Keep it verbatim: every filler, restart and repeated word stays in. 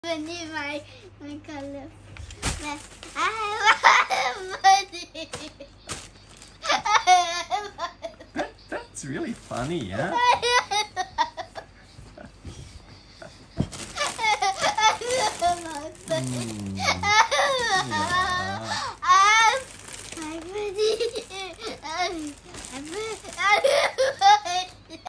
my my color. I That, that's really funny, yeah?